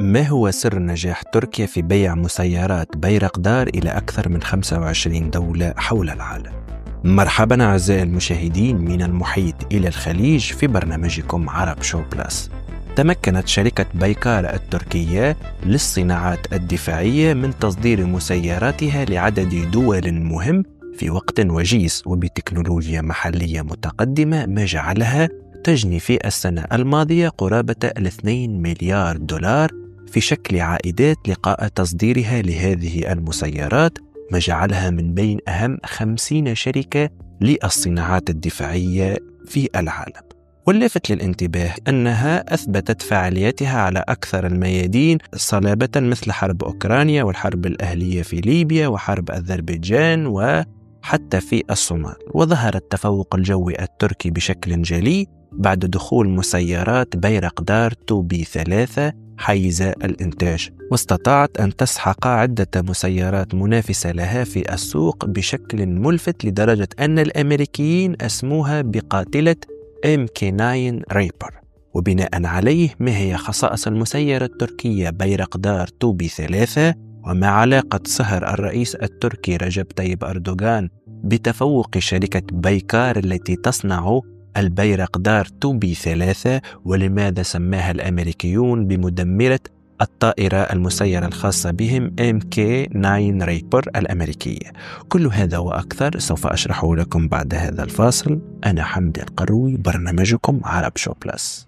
ما هو سر نجاح تركيا في بيع مسيرات بيرقدار إلى أكثر من 25 دولة حول العالم؟ مرحبا أعزائي المشاهدين من المحيط إلى الخليج في برنامجكم عرب شو بلس. تمكنت شركة بايكار التركية للصناعات الدفاعية من تصدير مسيراتها لعدد دول مهم في وقت وجيز وبتكنولوجيا محلية متقدمة، ما جعلها تجني في السنة الماضية قرابة 2 مليار دولار في شكل عائدات لقاء تصديرها لهذه المسيرات، ما جعلها من بين أهم 50 شركة للصناعات الدفاعية في العالم. واللافت للانتباه أنها أثبتت فعاليتها على أكثر الميادين صلابة، مثل حرب أوكرانيا والحرب الأهلية في ليبيا وحرب أذربيجان وحتى في الصومال. وظهر التفوق الجوي التركي بشكل جلي بعد دخول مسيرات بيرقدار 2B3 حيز الإنتاج، واستطاعت أن تسحق عدة مسيرات منافسة لها في السوق بشكل ملفت، لدرجة أن الأمريكيين أسموها بقاتلة MK9 ريبر. وبناء عليه، ما هي خصائص المسيرة التركية بيرقدار 2B3؟ وما علاقة سهر الرئيس التركي رجب طيب أردوغان بتفوق شركة بايكار التي تصنع البيرقدار 2B3؟ ولماذا سماها الأمريكيون بمدمرة الطائرة المسيرة الخاصة بهم MK9 ريبر الأمريكية؟ كل هذا وأكثر سوف أشرحه لكم بعد هذا الفاصل. أنا حمدي القروي، برنامجكم عرب شو بلس.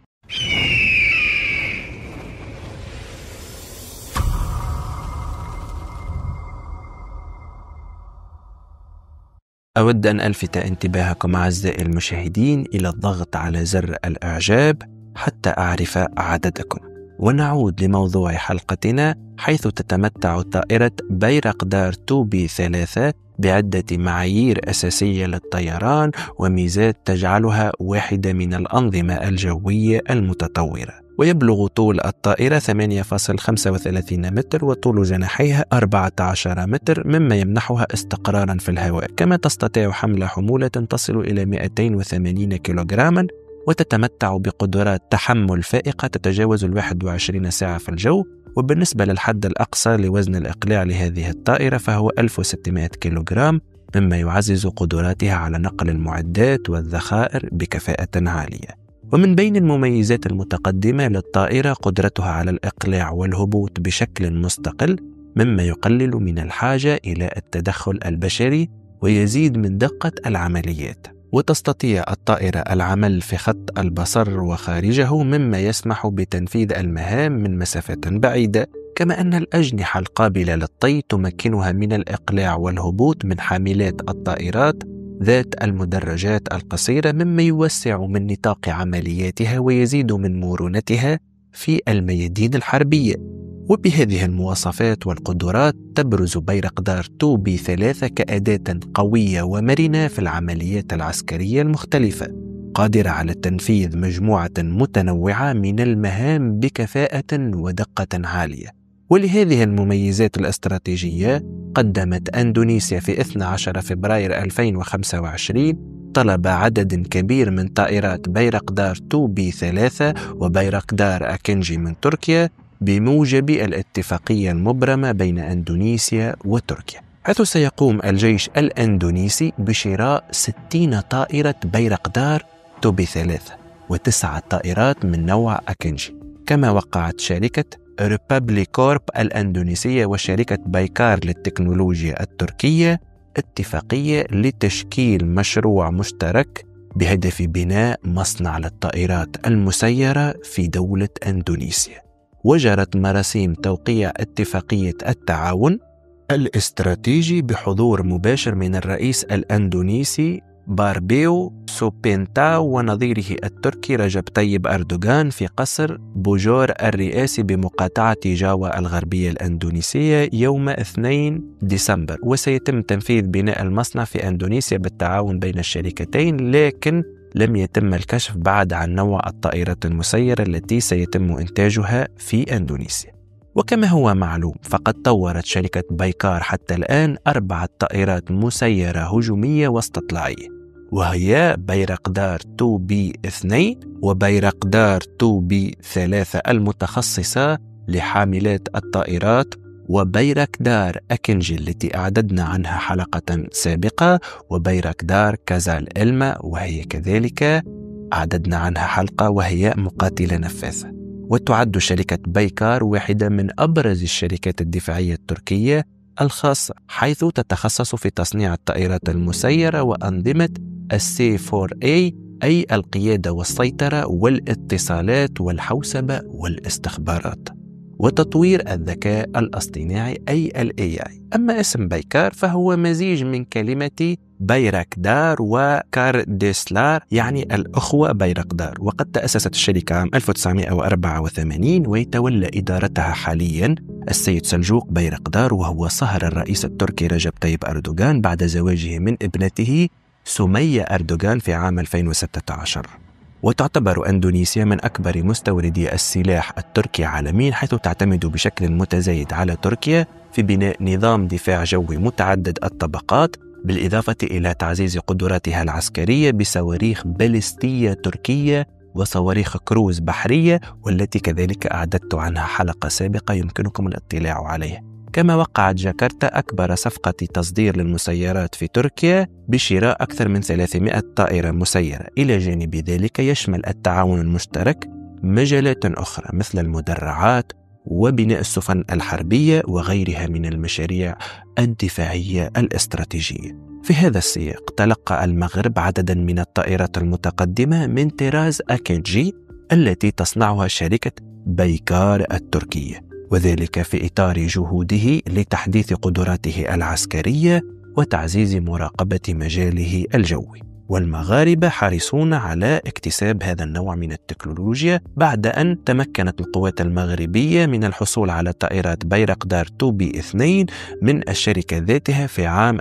أود أن ألفت انتباهكم أعزائي المشاهدين إلى الضغط على زر الإعجاب حتى أعرف عددكم. ونعود لموضوع حلقتنا، حيث تتمتع طائرة بيرقدار 2B3 بعدة معايير أساسية للطيران وميزات تجعلها واحدة من الأنظمة الجوية المتطورة. ويبلغ طول الطائرة 8.35 متر، وطول جناحيها 14 متر، مما يمنحها استقرارا في الهواء. كما تستطيع حمل حمولة تصل إلى 280 كيلوغراما، وتتمتع بقدرات تحمل فائقة تتجاوز 21 ساعة في الجو. وبالنسبة للحد الأقصى لوزن الإقلاع لهذه الطائرة فهو 1600 كيلوغرام، مما يعزز قدراتها على نقل المعدات والذخائر بكفاءة عالية. ومن بين المميزات المتقدمة للطائرة قدرتها على الإقلاع والهبوط بشكل مستقل، مما يقلل من الحاجة إلى التدخل البشري ويزيد من دقة العمليات. وتستطيع الطائرة العمل في خط البصر وخارجه، مما يسمح بتنفيذ المهام من مسافات بعيدة. كما أن الأجنحة القابلة للطي تمكنها من الإقلاع والهبوط من حاملات الطائرات ذات المدرجات القصيرة، مما يوسع من نطاق عملياتها ويزيد من مرونتها في الميادين الحربية. وبهذه المواصفات والقدرات تبرز بيرقدار 2B3 كأداة قوية ومرنة في العمليات العسكرية المختلفة، قادرة على تنفيذ مجموعة متنوعة من المهام بكفاءة ودقة عالية. ولهذه المميزات الاستراتيجية قدمت أندونيسيا في 12 فبراير 2025 طلب عدد كبير من طائرات بيرقدار 2B3 وبيرقدار أكنجي من تركيا، بموجب الاتفاقية المبرمة بين أندونيسيا وتركيا، حيث سيقوم الجيش الأندونيسي بشراء 60 طائرة بيرقدار 2B3 و9 طائرات من نوع أكنجي. كما وقعت شركة ريبابليك كورب الأندونيسية وشركة بايكار للتكنولوجيا التركية اتفاقية لتشكيل مشروع مشترك بهدف بناء مصنع للطائرات المسيرة في دولة أندونيسيا. وجرت مراسيم توقيع اتفاقية التعاون الاستراتيجي بحضور مباشر من الرئيس الأندونيسي باربيو سوبينتاو ونظيره التركي رجب طيب أردوغان في قصر بوجور الرئاسي بمقاطعة جاوا الغربية الأندونيسية يوم 2 ديسمبر. وسيتم تنفيذ بناء المصنع في أندونيسيا بالتعاون بين الشركتين، لكن لم يتم الكشف بعد عن نوع الطائرات المسيرة التي سيتم إنتاجها في أندونيسيا. وكما هو معلوم، فقد طورت شركة بايكار حتى الآن 4 طائرات مسيرة هجومية واستطلاعية، وهي بيرقدار 2B2 وبيرقدار 2B3 المتخصصة لحاملات الطائرات، وبيركدار أكنجي التي أعددنا عنها حلقة سابقة، وبيركدار كازال إلما وهي كذلك أعددنا عنها حلقة وهي مقاتلة نفاثة. وتعد شركة بيكار واحدة من أبرز الشركات الدفاعية التركية الخاصة، حيث تتخصص في تصنيع الطائرات المسيرة وأنظمة C4A، أي القيادة والسيطرة والاتصالات والحوسبة والاستخبارات، وتطوير الذكاء الاصطناعي أي AI. أما اسم بيكار فهو مزيج من كلمة بيركدار وكارديسلار، يعني الأخوة بيركدار. وقد تأسست الشركة عام 1984، ويتولى إدارتها حاليا السيد سلجوق بيركدار، وهو صهر الرئيس التركي رجب طيب أردوغان بعد زواجه من ابنته سمية أردوغان في عام 2016. وتعتبر أندونيسيا من أكبر مستوردي السلاح التركي عالميا، حيث تعتمد بشكل متزايد على تركيا في بناء نظام دفاع جوي متعدد الطبقات، بالإضافة إلى تعزيز قدراتها العسكرية بصواريخ باليستية تركية وصواريخ كروز بحرية، والتي كذلك أعددت عنها حلقة سابقة يمكنكم الاطلاع عليها. كما وقعت جاكرتا أكبر صفقة تصدير للمسيرات في تركيا بشراء أكثر من 300 طائرة مسيرة. إلى جانب ذلك يشمل التعاون المشترك مجالات أخرى مثل المدرعات وبناء السفن الحربية وغيرها من المشاريع الدفاعية الاستراتيجية. في هذا السياق تلقى المغرب عددا من الطائرات المتقدمة من طراز أكنجي التي تصنعها شركة بيكار التركية، وذلك في إطار جهوده لتحديث قدراته العسكرية وتعزيز مراقبة مجاله الجوي. والمغاربة حريصون على اكتساب هذا النوع من التكنولوجيا بعد أن تمكنت القوات المغربية من الحصول على طائرات بيرقدار 2B2 من الشركة ذاتها في عام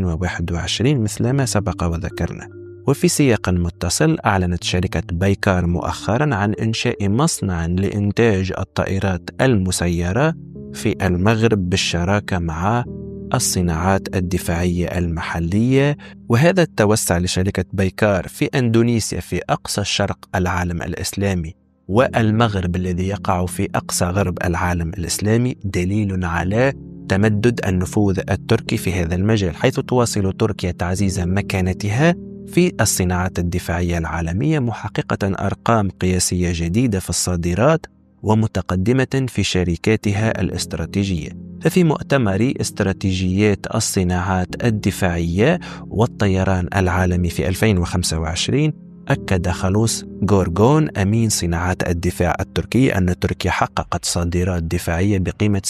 2021 مثلما سبق وذكرنا. وفي سياق متصل أعلنت شركة بيكار مؤخرا عن إنشاء مصنع لإنتاج الطائرات المسيرة في المغرب بالشراكة مع الصناعات الدفاعية المحلية. وهذا التوسع لشركة بيكار في أندونيسيا في أقصى شرق العالم الإسلامي والمغرب الذي يقع في أقصى غرب العالم الإسلامي دليل على تمدد النفوذ التركي في هذا المجال، حيث تواصل تركيا تعزيز مكانتها في الصناعات الدفاعية العالمية، محققة أرقام قياسية جديدة في الصادرات ومتقدمة في شركاتها الاستراتيجية. ففي مؤتمر استراتيجيات الصناعات الدفاعية والطيران العالمي في 2025 أكد خلوص غورغون أمين صناعات الدفاع التركي أن تركيا حققت صادرات دفاعية بقيمة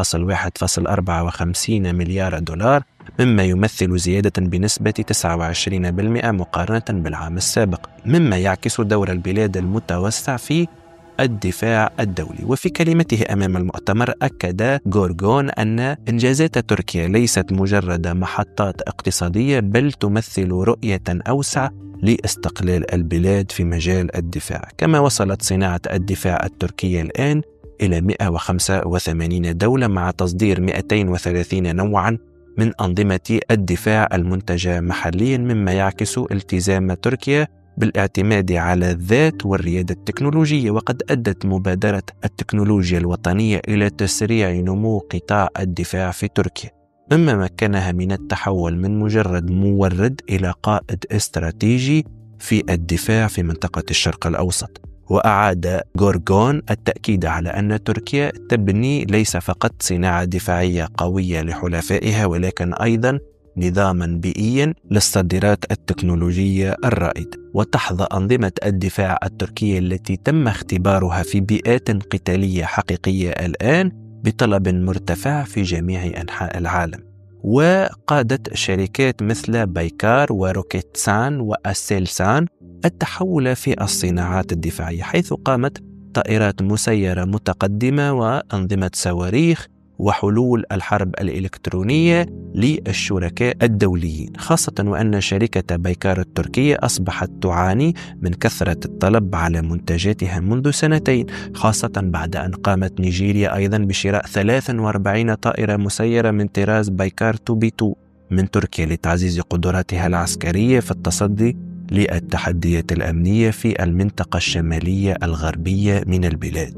7.154 مليار دولار، مما يمثل زيادة بنسبة 29% مقارنة بالعام السابق، مما يعكس دور البلاد المتوسع في الدفاع الدولي. وفي كلمته أمام المؤتمر أكد غورغون أن إنجازات تركيا ليست مجرد محطات اقتصادية، بل تمثل رؤية أوسع لاستقلال البلاد في مجال الدفاع. كما وصلت صناعة الدفاع التركية الآن إلى 185 دولة مع تصدير 230 نوعا من أنظمة الدفاع المنتجة محليا، مما يعكس التزام تركيا بالاعتماد على الذات والريادة التكنولوجية. وقد أدت مبادرة التكنولوجيا الوطنية إلى تسريع نمو قطاع الدفاع في تركيا، مما مكنها من التحول من مجرد مورد إلى قائد استراتيجي في الدفاع في منطقة الشرق الأوسط. وأعاد غورغون التأكيد على أن تركيا تبني ليس فقط صناعة دفاعية قوية لحلفائها، ولكن أيضا نظاما بيئيا للصادرات التكنولوجية الرائدة. وتحظى أنظمة الدفاع التركية التي تم اختبارها في بيئات قتالية حقيقية الآن بطلب مرتفع في جميع أنحاء العالم. وقادت شركات مثل بيكار وروكيتسان وأسيلسان التحول في الصناعات الدفاعية، حيث قامت طائرات مسيرة متقدمة وأنظمة صواريخ وحلول الحرب الإلكترونية للشركاء الدوليين، خاصة وأن شركة بيكار التركية أصبحت تعاني من كثرة الطلب على منتجاتها منذ سنتين، خاصة بعد أن قامت نيجيريا أيضا بشراء 43 طائرة مسيرة من طراز بيكار 2B2 من تركيا لتعزيز قدراتها العسكرية في التصدي للتحديات الأمنية في المنطقة الشمالية الغربية من البلاد.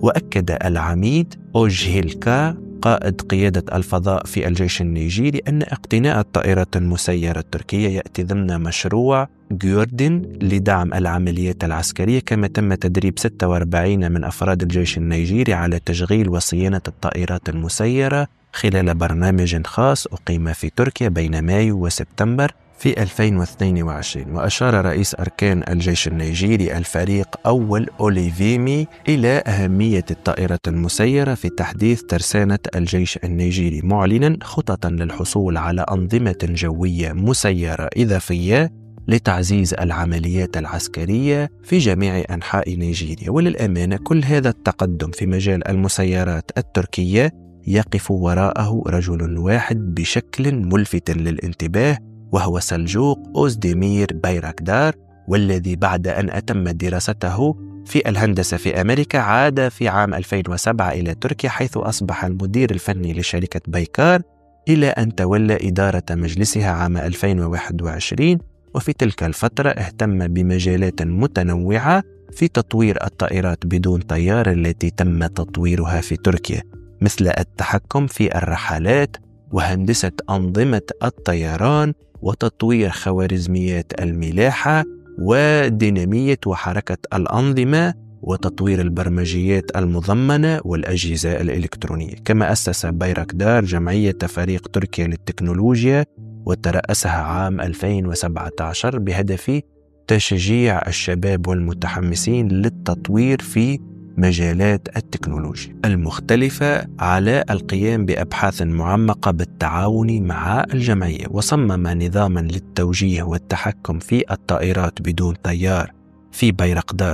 وأكد العميد أوجهيلكا قائد قيادة الفضاء في الجيش النيجيري أن اقتناء الطائرات المسيرة التركية يأتي ضمن مشروع جوردن لدعم العمليات العسكرية، كما تم تدريب 46 من أفراد الجيش النيجيري على تشغيل وصيانة الطائرات المسيرة خلال برنامج خاص أقيم في تركيا بين مايو وسبتمبر في 2022. وأشار رئيس أركان الجيش النيجيري الفريق أول أوليفيمي إلى أهمية الطائرات المسيرة في تحديث ترسانة الجيش النيجيري، معلنا خططا للحصول على أنظمة جوية مسيرة إضافية لتعزيز العمليات العسكرية في جميع أنحاء نيجيريا. وللأمانة كل هذا التقدم في مجال المسيرات التركية يقف وراءه رجل واحد بشكل ملفت للانتباه، وهو سلجوق أوزديمير بايراكدار، والذي بعد أن أتم دراسته في الهندسة في أمريكا عاد في عام 2007 إلى تركيا، حيث أصبح المدير الفني لشركة بايكار إلى أن تولى إدارة مجلسها عام 2021. وفي تلك الفترة اهتم بمجالات متنوعة في تطوير الطائرات بدون طيار التي تم تطويرها في تركيا، مثل التحكم في الرحلات وهندسة أنظمة الطيران وتطوير خوارزميات الملاحة ودينامية وحركة الأنظمة وتطوير البرمجيات المضمنة والأجهزة الإلكترونية. كما أسس بايراكدار جمعية فريق تركيا للتكنولوجيا وترأسها عام 2017 بهدف تشجيع الشباب والمتحمسين للتطوير في مجالات التكنولوجيا المختلفة على القيام بأبحاث معمقة بالتعاون مع الجمعية. وصمم نظاما للتوجيه والتحكم في الطائرات بدون طيار في بايراكدار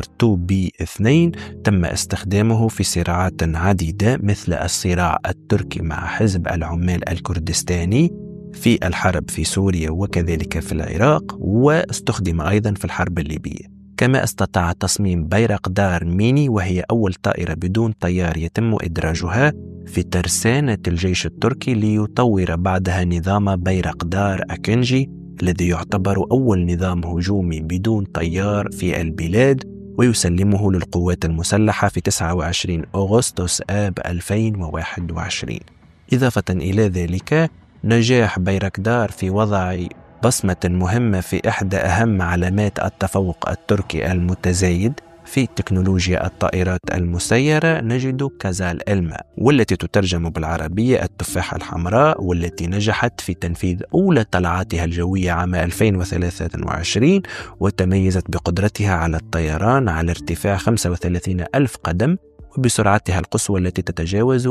2B2 تم استخدامه في صراعات عديدة، مثل الصراع التركي مع حزب العمال الكردستاني في الحرب في سوريا وكذلك في العراق، واستخدم أيضا في الحرب الليبية. كما استطاع تصميم بايراكدار ميني، وهي أول طائرة بدون طيار يتم إدراجها في ترسانة الجيش التركي، ليطور بعدها نظام بايراكدار أكنجي الذي يعتبر أول نظام هجومي بدون طيار في البلاد، ويسلمه للقوات المسلحة في 29 أغسطس آب 2021. إضافة إلى ذلك، نجاح بايراكدار في وضع بصمة مهمة في إحدى أهم علامات التفوق التركي المتزايد في تكنولوجيا الطائرات المسيرة، نجد كازال إلما، والتي تترجم بالعربية التفاحة الحمراء، والتي نجحت في تنفيذ أولى طلعاتها الجوية عام 2023، وتميزت بقدرتها على الطيران على ارتفاع 35,000 قدم وبسرعتها القصوى التي تتجاوز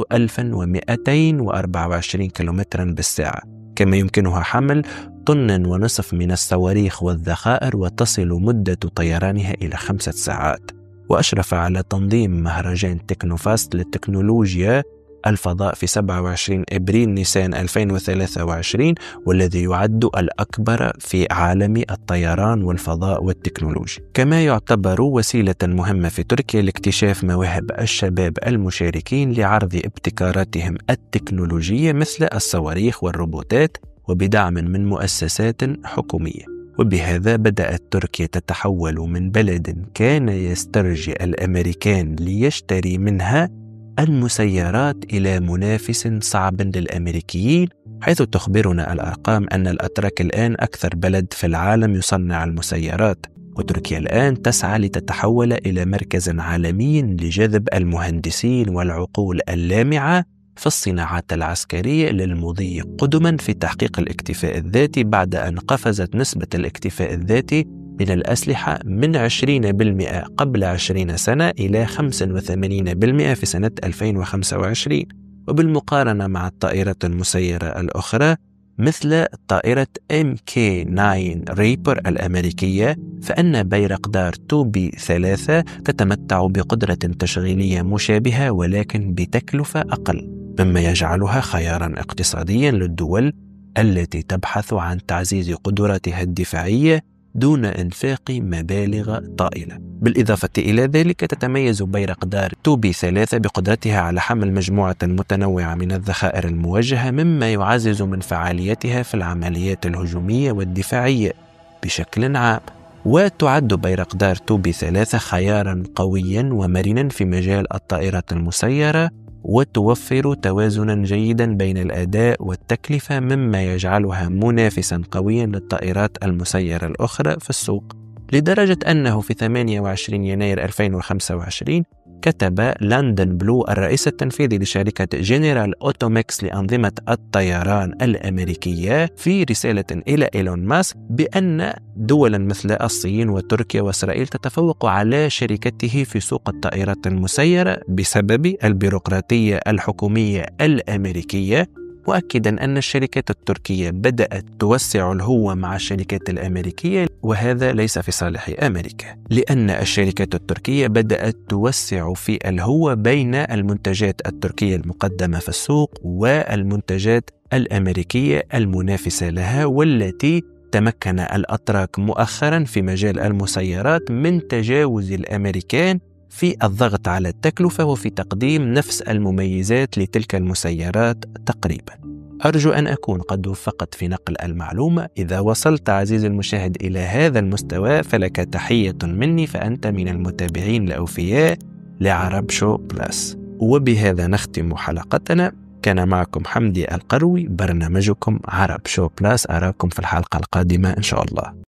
1224 كيلومترا بالساعة. كما يمكنها حمل 1.5 طن من الصواريخ والذخائر، وتصل مدة طيرانها إلى 5 ساعات. وأشرف على تنظيم مهرجان تكنوفاست للتكنولوجيا الفضاء في 27 إبريل نيسان 2023، والذي يعد الأكبر في عالم الطيران والفضاء والتكنولوجيا. كما يعتبر وسيلة مهمة في تركيا لاكتشاف مواهب الشباب المشاركين لعرض ابتكاراتهم التكنولوجية مثل الصواريخ والروبوتات، وبدعم من مؤسسات حكومية. وبهذا بدأت تركيا تتحول من بلد كان يسترجي الأمريكان ليشتري منها المسيرات إلى منافس صعب للأمريكيين، حيث تخبرنا الأرقام أن الأتراك الآن أكثر بلد في العالم يصنع المسيرات، وتركيا الآن تسعى لتتحول إلى مركز عالمي لجذب المهندسين والعقول اللامعة في الصناعات العسكرية للمضي قدما في تحقيق الاكتفاء الذاتي، بعد أن قفزت نسبة الاكتفاء الذاتي من الأسلحة من 20% قبل 20 سنة إلى 85% في سنة 2025. وبالمقارنة مع الطائرات المسيرة الأخرى مثل طائرة MK9 ريبر الأمريكية، فإن بايراكدار 2B3 تتمتع بقدرة تشغيلية مشابهة ولكن بتكلفة أقل، مما يجعلها خيارا اقتصاديا للدول التي تبحث عن تعزيز قدراتها الدفاعية دون إنفاق مبالغ طائلة. بالإضافة إلى ذلك، تتميز بايراكدار 2B3 بقدرتها على حمل مجموعة متنوعة من الذخائر الموجهة، مما يعزز من فعاليتها في العمليات الهجومية والدفاعية بشكل عام. وتعد بيرقدار 2B3 خيارا قويا ومرنا في مجال الطائرات المسيرة، وتوفر توازنا جيدا بين الأداء والتكلفة، مما يجعلها منافسا قويا للطائرات المسيرة الأخرى في السوق، لدرجة أنه في 28 يناير 2025 كتب لندن بلو الرئيس التنفيذي لشركة جنرال أوتوميكس لأنظمة الطيران الأمريكية في رسالة إلى إيلون ماسك بأن دولا مثل الصين وتركيا وإسرائيل تتفوق على شركته في سوق الطائرات المسيرة بسبب البيروقراطية الحكومية الأمريكية، مؤكدا أن الشركات التركية بدأت توسع الهوة مع الشركات الأمريكية، وهذا ليس في صالح أمريكا، لأن الشركات التركية بدأت توسع في الهوة بين المنتجات التركية المقدمة في السوق والمنتجات الأمريكية المنافسة لها، والتي تمكن الأتراك مؤخرا في مجال المسيرات من تجاوز الأمريكان في الضغط على التكلفة وفي تقديم نفس المميزات لتلك المسيرات تقريبا. أرجو أن أكون قد وفقت في نقل المعلومة. إذا وصلت عزيزي المشاهد إلى هذا المستوى فلك تحية مني، فأنت من المتابعين الأوفياء لعرب شو بلاس. وبهذا نختم حلقتنا. كان معكم حمدي القروي، برنامجكم عرب شو بلاس. أراكم في الحلقة القادمة إن شاء الله.